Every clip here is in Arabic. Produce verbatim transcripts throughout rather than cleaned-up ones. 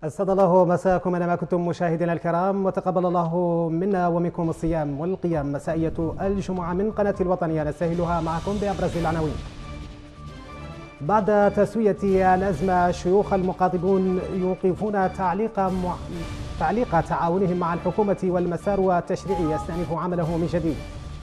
أسعد الله مساءكم أينما كنتم مشاهدينا الكرام، وتقبل الله منا ومنكم الصيام والقيام. مسائية الجمعة من قناة الوطنية نستهلها معكم بأبرز العناوين. بعد تسوية الأزمة، شيوخ المقاطبون يوقفون تعليق مع... تعليق تعاونهم مع الحكومة، والمسار التشريعي يستأنف عمله من جديد.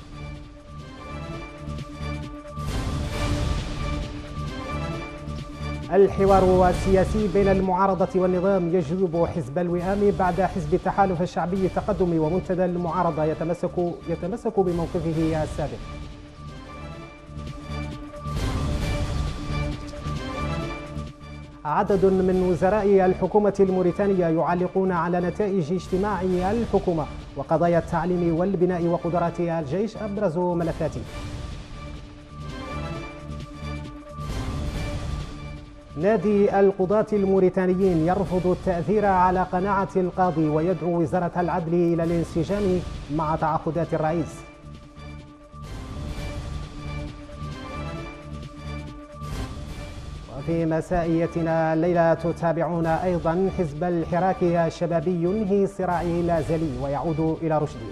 الحوار السياسي بين المعارضة والنظام يجذب حزب الوئام بعد حزب التحالف الشعبي التقدمي، ومنتدى المعارضة يتمسك يتمسك بموقفه السابق. عدد من وزراء الحكومة الموريتانية يعلقون على نتائج اجتماع الحكومة، وقضايا التعليم والبناء وقدرات الجيش أبرز ملفاته. نادي القضاة الموريتانيين يرفض التأثير على قناعة القاضي، ويدعو وزارة العدل إلى الانسجام مع تعهدات الرئيس. وفي مسائيتنا الليلة تتابعون أيضا حزب الحراك الشبابي ينهي صراعه الأزلي ويعود إلى رشده.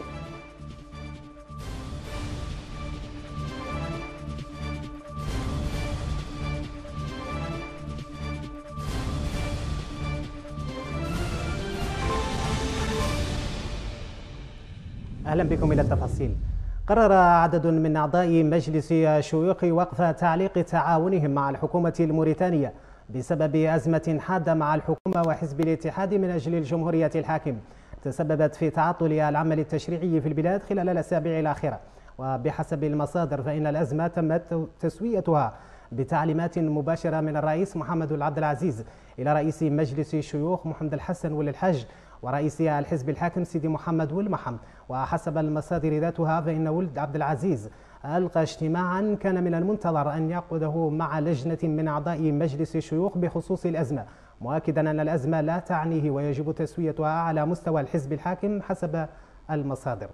أهلا بكم إلى التفاصيل. قرر عدد من أعضاء مجلس الشيوخ وقف تعليق تعاونهم مع الحكومة الموريتانية بسبب أزمة حادة مع الحكومة وحزب الاتحاد من أجل الجمهورية الحاكم، تسببت في تعطل العمل التشريعي في البلاد خلال الأسابيع الأخيرة. وبحسب المصادر فإن الأزمة تمت تسويتها بتعليمات مباشرة من الرئيس محمد عبد العزيز إلى رئيس مجلس الشيوخ محمد الحسن ولي الحج ورئيس الحزب الحاكم سيدي محمد والمحم. وحسب المصادر ذاتها فإن ولد عبد العزيز ألقى اجتماعا كان من المنتظر أن يعقده مع لجنة من أعضاء مجلس الشيوخ بخصوص الأزمة، مؤكدا أن الأزمة لا تعنيه ويجب تسويتها على مستوى الحزب الحاكم حسب المصادر.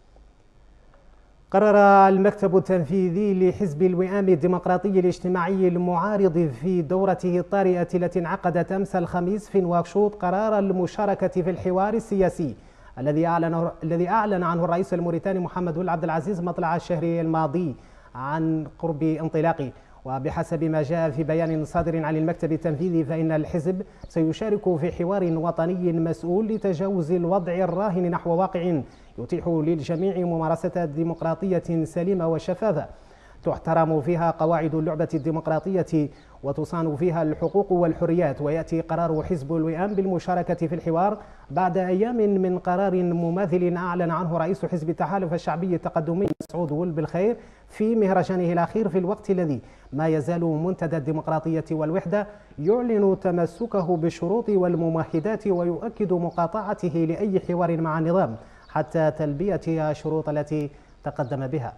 قرر المكتب التنفيذي لحزب الوئام الديمقراطي الاجتماعي المعارض في دورته الطارئة التي انعقدت أمس الخميس في نواكشوط قرار المشاركة في الحوار السياسي الذي أعلن الذي أعلن عنه الرئيس الموريتاني محمد عبد العزيز مطلع الشهر الماضي عن قرب انطلاقه. وبحسب ما جاء في بيان صادر عن المكتب التنفيذي فإن الحزب سيشارك في حوار وطني مسؤول لتجاوز الوضع الراهن نحو واقع يتيح للجميع ممارسة ديمقراطية سليمة وشفافة تحترم فيها قواعد اللعبة الديمقراطية وتصان فيها الحقوق والحريات. ويأتي قرار حزب الوئام بالمشاركة في الحوار بعد أيام من قرار مماثل أعلن عنه رئيس حزب التحالف الشعبي التقدمي مسعود ولد بالخير في مهرجانه الأخير، في الوقت الذي ما يزال منتدى الديمقراطية والوحدة يعلن تمسكه بالشروط والممهدات ويؤكد مقاطعته لأي حوار مع النظام حتى تلبية الشروط التي تقدم بها.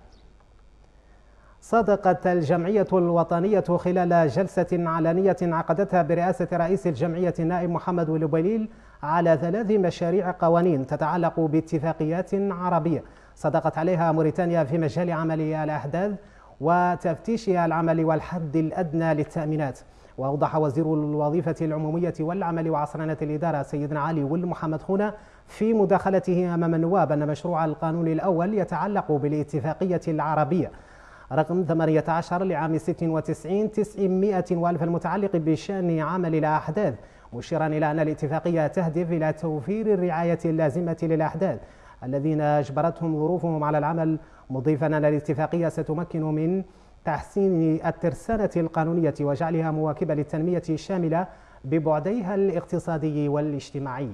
صادقت الجمعية الوطنية خلال جلسة علنية عقدتها برئاسة رئيس الجمعية النائب محمد ولبيليل على ثلاث مشاريع قوانين تتعلق باتفاقيات عربية صدقت عليها موريتانيا في مجال عمل الأحداث وتفتيش العمل والحد الأدنى للتأمينات. وأوضح وزير الوظيفة العمومية والعمل وعصرنة الإدارة سيدنا علي ولد محمد خونا في مداخلته أمام النواب أن مشروع القانون الأول يتعلق بالاتفاقية العربية رقم ثمانية عشر لعام ستة وتسعين تسعمائة وألف المتعلق بشأن عمل الأحداث، مشيرا إلى أن الاتفاقية تهدف إلى توفير الرعاية اللازمة للأحداث الذين أجبرتهم ظروفهم على العمل، مضيفا أن الاتفاقية ستمكن من تحسين الترسانة القانونية وجعلها مواكبة للتنمية الشاملة ببعديها الاقتصادي والاجتماعي.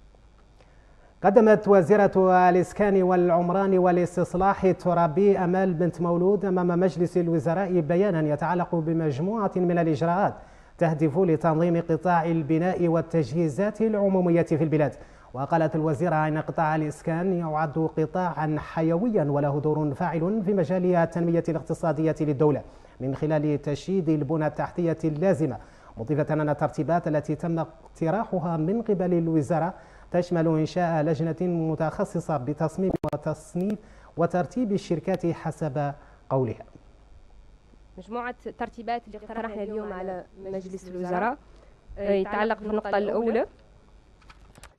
قدمت وزيرة الإسكان والعمران والاستصلاح الترابي أمال بنت مولود أمام مجلس الوزراء بيانا يتعلق بمجموعة من الإجراءات تهدف لتنظيم قطاع البناء والتجهيزات العمومية في البلاد. وقالت الوزيرة أن قطاع الإسكان يعد قطاعا حيويا وله دور فاعل في مجال التنمية الاقتصادية للدولة من خلال تشييد البنى التحتية اللازمة، مضيفة أن الترتيبات التي تم اقتراحها من قبل الوزارة تشمل إنشاء لجنة متخصصة بتصميم وتصنيف وترتيب الشركات حسب قولها. مجموعة ترتيبات اللي اقترحنا اليوم على مجلس الوزراء يتعلق بالنقطة الأولى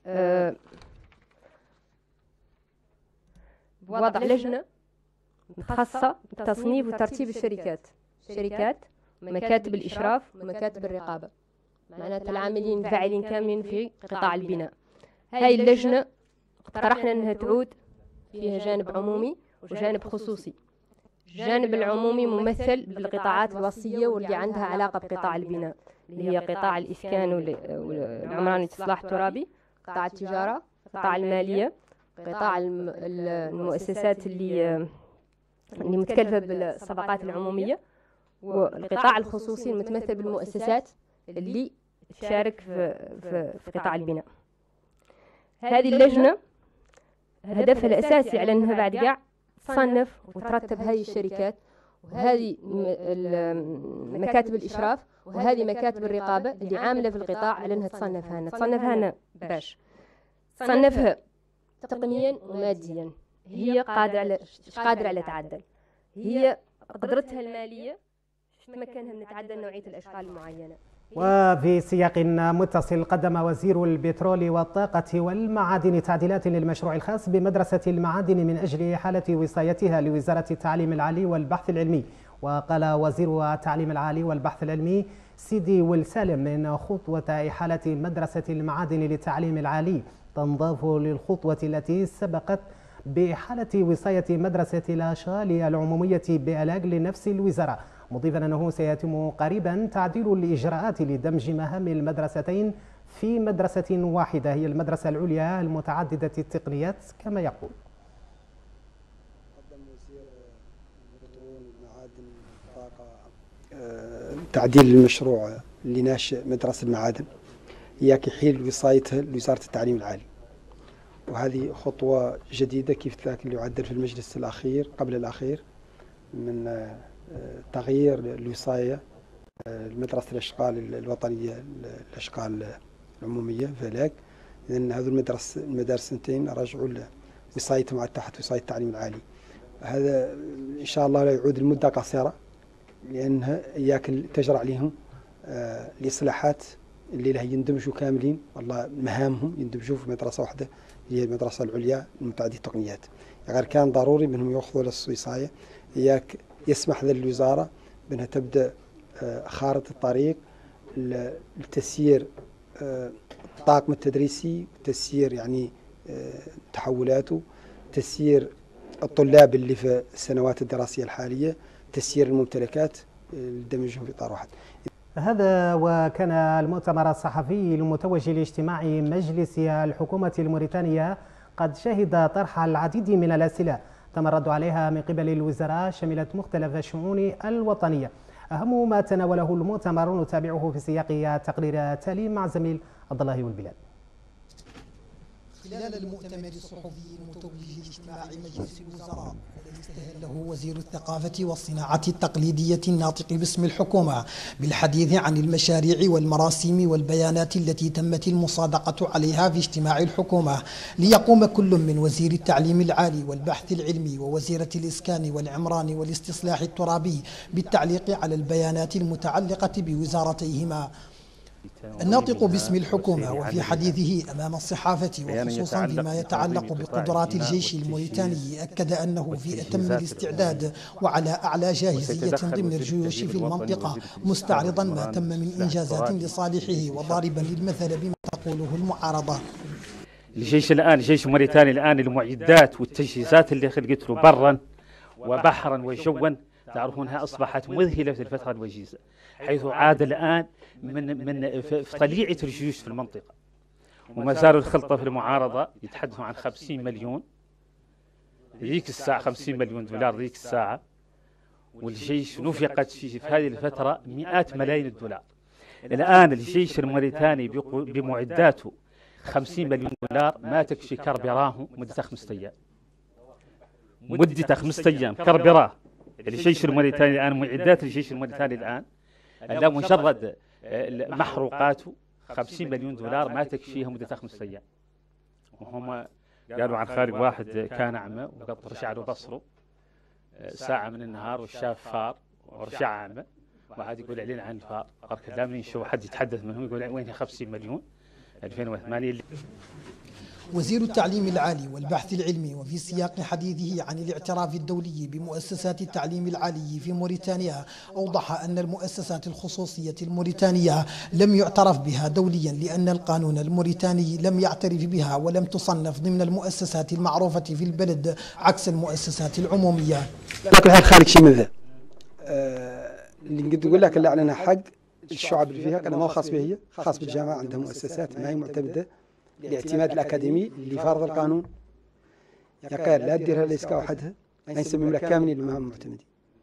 آه، بوضع لجنة متخصصة بتصنيف وترتيب الشركات شركات مكاتب الإشراف ومكاتب الرقابة، معناتها العاملين الفاعلين كاملين في قطاع البناء. هاي اللجنة اقترحنا أنها تعود فيها جانب عمومي وجانب خصوصي. الجانب العمومي ممثل بالقطاعات الوصية واللي عندها علاقة بقطاع البناء، اللي هي قطاع الإسكان والعمران والإصلاح الترابي، قطاع التجارة، قطاع المالية، قطاع المؤسسات اللي اللي متكلفة بالصفقات العمومية، والقطاع الخصوصي المتمثل بالمؤسسات اللي تشارك في, في, في قطاع البناء. هذه اللجنة هدفها الأساسي على أنها بعد قاع تصنف وترتب هذه الشركات وهذه مكاتب الإشراف وهذه مكاتب الرقابة اللي عاملة في القطاع على أنها تصنفها لنا تصنفها لنا باش تصنفها تقنيا وماديا. هي قادرة على قادرة على تعدل، هي قدرتها المالية تمكنها من تعدل نوعية الأشغال المعينة. وفي سياق متصل، قدم وزير البترول والطاقة والمعادن تعديلات للمشروع الخاص بمدرسة المعادن من أجل إحالة وصايتها لوزارة التعليم العالي والبحث العلمي. وقال وزير التعليم العالي والبحث العلمي سيدي والسالم إن خطوة إحالة مدرسة المعادن للتعليم العالي تنضاف للخطوة التي سبقت بإحالة وصاية مدرسة الأشغال العمومية بألاق لنفس الوزارة، مضيفا أنه سيتم قريبا تعديل الإجراءات لدمج مهام المدرستين في مدرسة واحدة هي المدرسة العليا المتعددة التقنيات كما يقول. قدم وزير البترول والمعادن والطاقة تعديل المشروع لناشئ مدرسة المعادن إياك يحيل وصايتها لوزارة التعليم العالي، وهذه خطوة جديدة كيف ذاك اللي يعدل في المجلس الأخير قبل الأخير من تغيير الوصاية المدرسة الأشغال الوطنية الأشغال العمومية فلاك. لأن هذو المدرسة المدارستين رجعوا لوصايتهم على تحت وصاية التعليم العالي. هذا إن شاء الله لا يعود لمدة قصيرة، لأنها إياك تجرى عليهم الإصلاحات اللي لها يندمجوا كاملين، والله مهامهم يندمجوا في مدرسة واحدة هي المدرسة العليا المتعددة التقنيات. غير كان ضروري منهم يأخذوا للوصاية إياك يسمح للوزارة بأنها تبدأ خارطة الطريق لتسيير الطاقم التدريسي، تسيير يعني تحولاته، تسيير الطلاب اللي في السنوات الدراسية الحالية، تسيير الممتلكات لدمجهم في إطار واحد. هذا وكان المؤتمر الصحفي المتوج لاجتماع مجلس الحكومة الموريتانية قد شهد طرح العديد من الأسئلة تم الرد عليها من قبل الوزراء، شملت مختلف الشؤون الوطنية. أهم ما تناوله المؤتمر نتابعه في سياق التقرير التالي مع زميل عبد الله والبلاد. خلال المؤتمر الصحفي المتوج لاجتماع مجلس الوزراء الذي استهله وزير الثقافة والصناعة التقليدية الناطق باسم الحكومة بالحديث عن المشاريع والمراسيم والبيانات التي تمت المصادقة عليها في اجتماع الحكومة، ليقوم كل من وزير التعليم العالي والبحث العلمي ووزيرة الإسكان والعمران والاستصلاح الترابي بالتعليق على البيانات المتعلقة بوزارتيهما. الناطق باسم الحكومة وفي حديثه أمام الصحافة وخصوصا فيما يتعلق بقدرات الجيش الموريتاني أكد أنه في أتم الاستعداد وعلى أعلى جاهزية ضمن الجيوش في المنطقة، مستعرضا ما تم من إنجازات لصالحه وضاربا للمثل بما تقوله المعارضة. الجيش الآن الجيش الموريتاني الآن المعدات والتجهيزات اللي خلقت له برا وبحرا وجوا تعرفونها أصبحت مذهلة في الفترة الوجيزة، حيث عاد الآن من من في طليعة الجيوش في المنطقة، وما زالوا الخلطة في المعارضة يتحدثوا عن خمسين مليون ذيك الساعة، خمسين مليون دولار ذيك الساعة، والجيش نفقت فيه في هذه الفترة مئات ملايين الدولار. الآن الجيش الموريتاني بمعداته خمسين مليون دولار ما تكفي كربراه مدة خمسة أيام، مدة خمسة أيام كربراه. الجيش الموريتاني الآن معدات الجيش الموريتاني الآن لا مجرد محروقاته خمسين مليون دولار ما تكفيها مدة خمسة أيام. وهم قالوا عن خارج واحد كان أعمى وقد رجع له بصره ساعة من النهار وشاف فار ورجع أعمى، وعاد يقول علينا عن فار. لا من يشوف حد يتحدث منهم يقول وين خمسين مليون ألفين وثمانية. وزير التعليم العالي والبحث العلمي وفي سياق حديثه عن الاعتراف الدولي بمؤسسات التعليم العالي في موريتانيا أوضح أن المؤسسات الخصوصية الموريتانية لم يعترف بها دوليا لأن القانون الموريتاني لم يعترف بها ولم تصنف ضمن المؤسسات المعروفة في البلد عكس المؤسسات العمومية. لكن هذا خارج شيء من ذا آه اللي قد يقول لك اللي أعلنها حق الشعب اللي فيها كان ما هو خاص بها، هي خاص بالجامعة، عندها مؤسسات ما هي معتمدة الاعتماد الأكاديمي اللي فرض القانون يقال لا تديرها الإسكا وحدها، ما يسمى لك كاملين اللي ما هم معتمدين.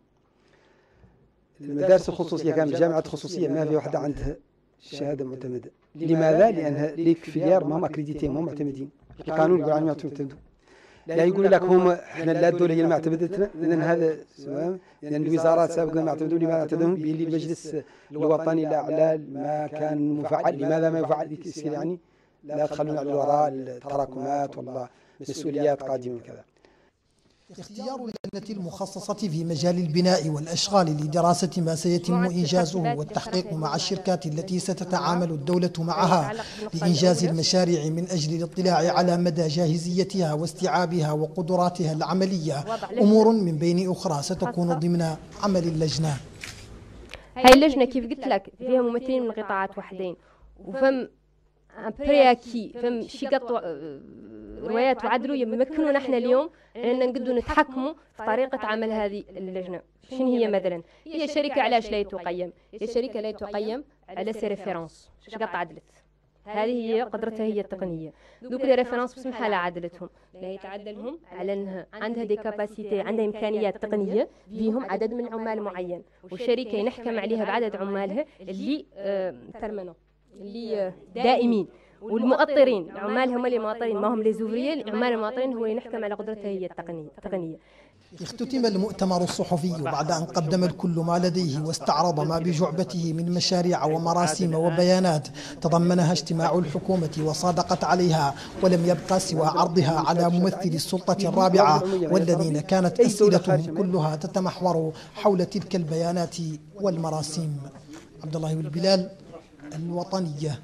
المدارس الخصوصية كامل الجامعات الخصوصية ما في واحدة عندها شهادة معتمدة. لماذا؟ لأنها ليك فيليار ما هم أكريديتين ما هم معتمدين، القانون يقول عنهم يعتمدوا. لا يقول لك هم احنا لا الدولة هي اللي معتمدتنا، لأن هذا لأن يعني الوزارات سابقا ما اعتمدوا لما اعتمدهم به المجلس الوطني الأعلى ما كان مفعل. لماذا ما يفعل يعني؟ لا تخلون على الوراء التراكمات والله مسؤوليات قادمة كذا. اختيار اللجنة المخصصة في مجال البناء والأشغال لدراسة ما سيتم إنجازه والتحقيق مع الشركات التي ستتعامل الدولة معها لإنجاز المشاريع من أجل الاطلاع على مدى جاهزيتها واستيعابها وقدراتها العملية أمور من بين أخرى ستكون ضمن عمل اللجنة. هاي اللجنة كيف قلت لك فيها ممثلين من قطاعات وحدين وفم برياكي فم شي قط روايات وعدلوا يمكنونا احنا اليوم لأننا نقدروا نتحكموا في طريقة عمل هذه اللجنة. شنو هي مثلا؟ هي شركة علاش لا تقيم؟ هي شركة لا تقيم على سي ريفيرونس، شو قط عدلت؟ هذه هي قدرتها هي التقنية. دوك لي ريفيرونس بسم حالة عدلتهم، لا يتعدلهم على انها عندها دي كاباسيتي، عندها امكانيات تقنية فيهم عدد من عمال معين، والشركة نحكم عليها بعدد عمالها اللي آه ترمنوا اللي دائمين، والمؤطرين العمال هم اللي مؤطرين ما هم لي زوفريي، العمال المؤطرين هو ينحكم على قدرتها هي التقنية التقنية. اختتم المؤتمر الصحفي بعد أن قدم الكل ما لديه واستعرض ما بجعبته من مشاريع ومراسيم وبيانات تضمنها اجتماع الحكومة وصادقت عليها، ولم يبقى سوى عرضها على ممثل السلطة الرابعة والذين كانت أسئلتهم كلها تتمحور حول تلك البيانات والمراسيم. عبد الله بن بلال، الوطنية.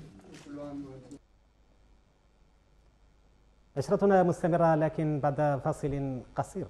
نشرتنا مستمرة لكن بعد فاصل قصير.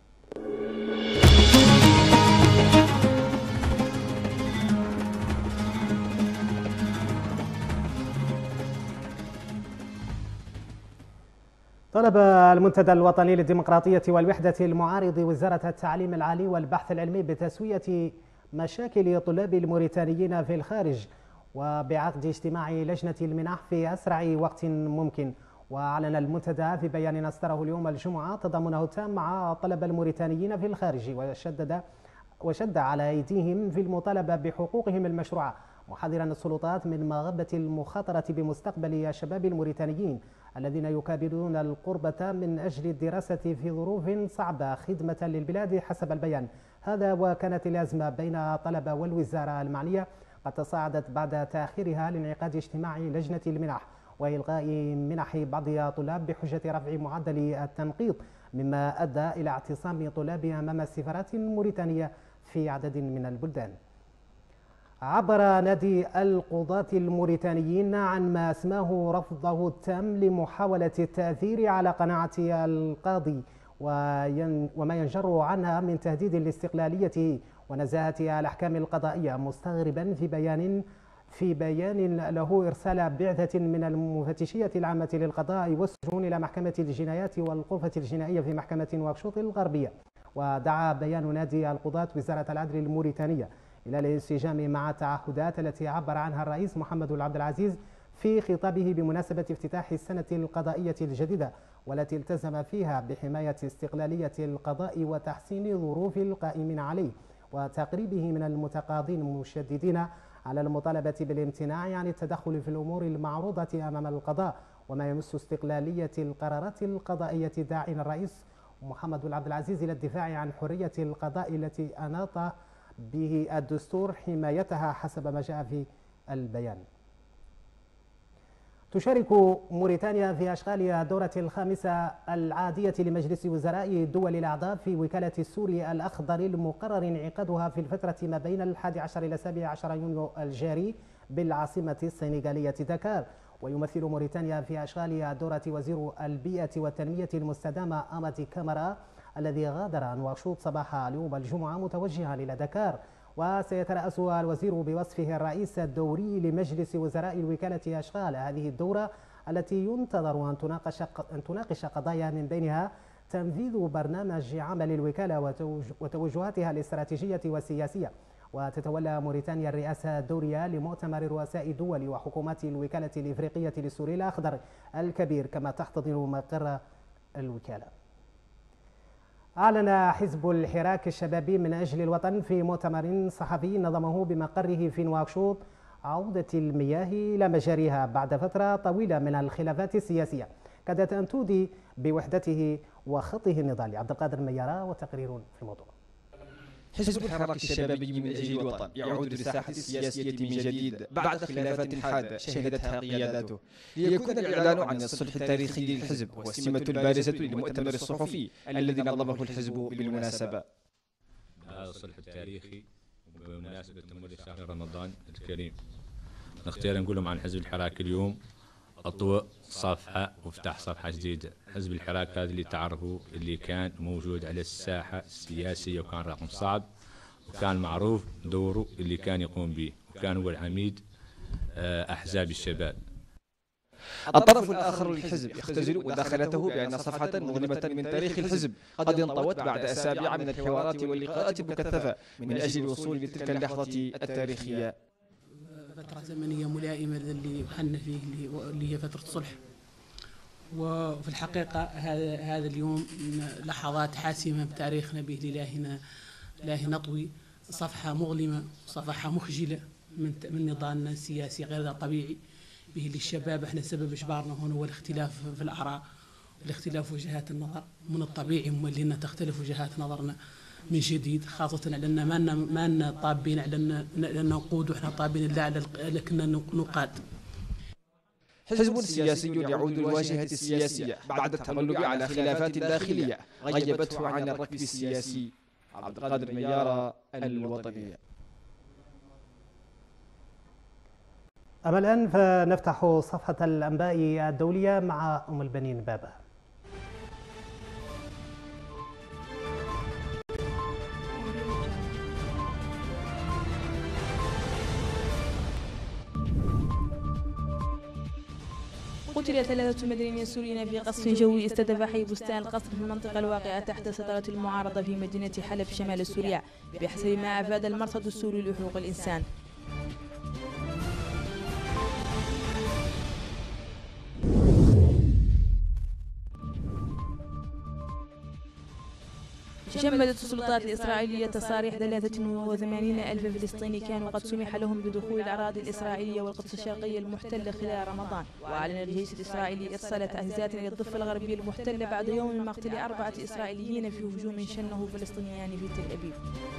طلب المنتدى الوطني للديمقراطية والوحدة المعارض وزارة التعليم العالي والبحث العلمي بتسوية مشاكل طلاب الموريتانيين في الخارج وبعقد اجتماع لجنة المنح في أسرع وقت ممكن. وأعلن المنتدى في بيان أصدره اليوم الجمعة تضامنه التام مع طلب الموريتانيين في الخارج، وشدد وشد على أيديهم في المطالبة بحقوقهم المشروعة، محذرا السلطات من مغبة المخاطرة بمستقبل الشباب الموريتانيين الذين يكابدون القربة من أجل الدراسة في ظروف صعبة خدمة للبلاد حسب البيان. هذا وكانت الأزمة بين الطلبة والوزارة المعنية قد تصاعدت بعد تأخيرها لانعقاد اجتماع لجنة المنح وإلغاء منح بعض الطلاب بحجة رفع معدل التنقيط، مما أدى إلى اعتصام طلاب أمام السفارات الموريتانية في عدد من البلدان. عبر نادي القضاة الموريتانيين عن ما اسماه رفضه التام لمحاولة التأثير على قناعة القاضي وما ينجر عنها من تهديد لاستقلاليته ونزاهة الأحكام القضائية، مستغربا في بيان في بيان له إرسال بعثة من المفتشية العامة للقضاء والسجون إلى محكمة الجنايات والغرفة الجنائية في محكمة نواكشوط الغربية. ودعا بيان نادي القضاة وزارة العدل الموريتانية إلى الانسجام مع التعهدات التي عبر عنها الرئيس محمد عبد العزيز في خطابه بمناسبة افتتاح السنة القضائية الجديدة، والتي التزم فيها بحماية استقلالية القضاء وتحسين ظروف القائمين عليه وتقريبه من المتقاضين، مشددين على المطالبة بالامتناع عن التدخل في الأمور المعروضة أمام القضاء وما يمس استقلالية القرارات القضائية، داعين الرئيس محمد عبد العزيز إلى الدفاع عن حرية القضاء التي أناط به الدستور حمايتها حسب ما جاء في البيان. تشارك موريتانيا في أشغال الدورة الخامسة العادية لمجلس وزراء دول الأعضاء في وكالة السوري الأخضر المقرر انعقادها في الفترة ما بين الحادي عشر إلى السابع عشر يونيو الجاري بالعاصمة السنغالية دكار. ويمثل موريتانيا في أشغال دورة وزير البيئة والتنمية المستدامة أماتي كامارا الذي غادر نواكشوط صباح اليوم الجمعة متوجها إلى دكار. وسيترأس الوزير بوصفه الرئيس الدوري لمجلس وزراء الوكالة أشغال هذه الدورة التي ينتظر أن تناقش أن تناقش قضايا من بينها تنفيذ برنامج عمل الوكالة وتوجهاتها الاستراتيجية والسياسية. وتتولى موريتانيا الرئاسة الدورية لمؤتمر رؤساء الدول وحكومات الوكالة الإفريقية للسوري الأخضر الكبير كما تحتضن مقر الوكالة. أعلن حزب الحراك الشبابي من أجل الوطن في مؤتمر صحفي نظمه بمقره في نواكشوط عودة المياه إلى مجاريها بعد فترة طويلة من الخلافات السياسية كادت أن تودي بوحدته وخطه النضالي. عبد القادر ميارة وتقرير في الموضوع. حزب الحراك الشبابي من أجل الوطن يعود للساحة السياسية من جديد بعد خلافات حادة شهدتها قياداته، ليكون الإعلان عن الصلح التاريخي للحزب هو السمة البارزة للمؤتمر الصحفي الذي نظمه الحزب بالمناسبة. هذا الصلح التاريخي بمناسبة تمر شهر رمضان الكريم نختار نقول لهم عن حزب الحراك اليوم أطوى صفحة وافتح صفحة جديدة. حزب الحراك هذا اللي تعرفوا اللي كان موجود على الساحة السياسية وكان رقم صعب وكان معروف دوره اللي كان يقوم به وكان هو العميد أحزاب الشباب. الطرف الآخر للحزب يختزل مداخلته بأن صفحة مظلمة من تاريخ الحزب قد انطوت بعد أسابيع من الحوارات واللقاءات المكثفة من أجل الوصول لتلك اللحظة التاريخية. فترة زمنية ملائمة اللي وحنا فيه اللي هي فترة صلح، وفي الحقيقة هذا هذا اليوم لحظات حاسمة بتاريخنا به لله لا نطوي صفحة مظلمة صفحة مخجلة من من نضالنا السياسي غير طبيعي به للشباب. احنا سبب اشبارنا هنا هو الاختلاف في الآراء، الاختلاف في وجهات النظر. من الطبيعي لنا تختلف وجهات نظرنا من جديد، خاصة لأن ما لنا ما لنا طابين على لأن نقود وإحنا طابين لا لكننا نقاد. حزب سياسي يعود للواجهة السياسية بعد التغلب على خلافات داخلية غيبته عن الركب السياسي. عبد القادر ميارة، الوطنية. أما الآن فنفتح صفحة الأنباء الدولية مع أم البنين بابا. قتل ثلاثة مدنيين سوريين في قصف جوي استهدف حي بستان القصر في المنطقة الواقعة تحت سيطرة المعارضة في مدينة حلب شمال سوريا بحسب ما أفاد المرصد السوري لحقوق الإنسان. جمدت السلطات الإسرائيلية تصاريح ثلاثة وثمانين ألف فلسطيني كانوا قد سمح لهم بدخول الأراضي الإسرائيلية والقدس الشرقية المحتلة خلال رمضان. وأعلن الجيش الإسرائيلي إرسال تعزيزات إلى الضفة الغربية المحتلة بعد يوم من مقتل أربعة إسرائيليين في هجوم شنه فلسطينيان في تل أبيب.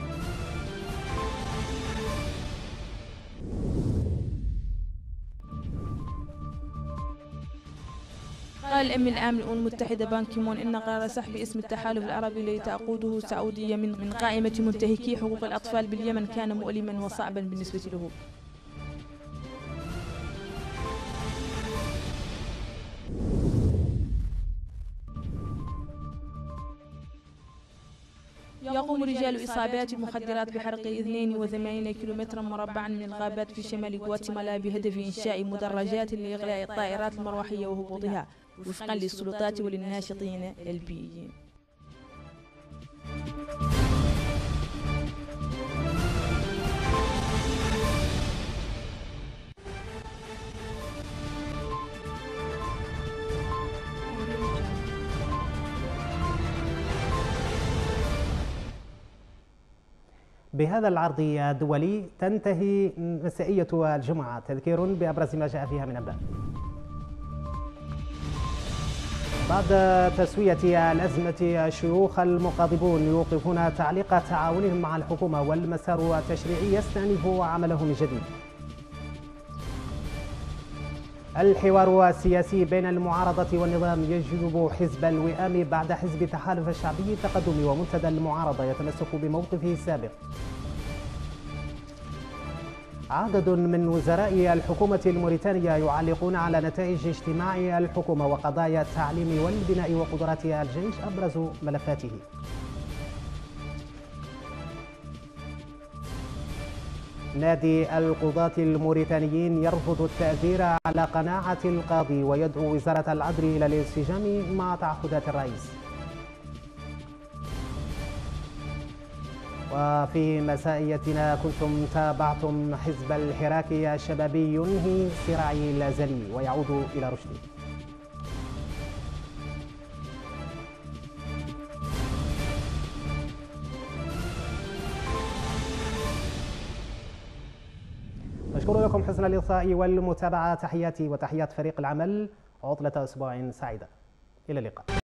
قال الأمين العام للأمم المتحدة بان كيمون إن قرار سحب اسم التحالف العربي الذي تقوده السعودية من من قائمة منتهكي حقوق الأطفال باليمن كان مؤلما وصعبا بالنسبة له. يقوم رجال إصابات المخدرات بحرق اثنين وثمانين كيلومترا مربعا من الغابات في شمال غواتيمالا بهدف إنشاء مدرجات لإغلاء الطائرات المروحية وهبوطها وفقا للسلطات وللناشطين البيئيين. بهذا العرض الدولي تنتهي مسائية الجمعة. تذكير بأبرز ما جاء فيها من أنباء. بعد تسوية الأزمة الشيوخ المقاضبون يوقفون تعليق تعاونهم مع الحكومة والمسار التشريعي يستأنف عمله من جديد. الحوار السياسي بين المعارضة والنظام يجلب حزب الوئام بعد حزب تحالف الشعبي التقدم ومنتدى المعارضة يتمسك بموقفه السابق. عدد من وزراء الحكومة الموريتانية يعلقون على نتائج اجتماع الحكومة وقضايا التعليم والبناء وقدرات الجيش أبرز ملفاته. نادي القضاة الموريتانيين يرفض التأثير على قناعة القاضي ويدعو وزارة العدل إلى الانسجام مع تعهدات الرئيس. وفي مسائيتنا كنتم تابعتم حزب الحراك الشبابي ينهي صراعي الأزلي ويعود إلى رشده. أشكر لكم حسن اللقاء والمتابعة. تحياتي وتحيات فريق العمل. عطلة أسبوع سعيدة. إلى اللقاء.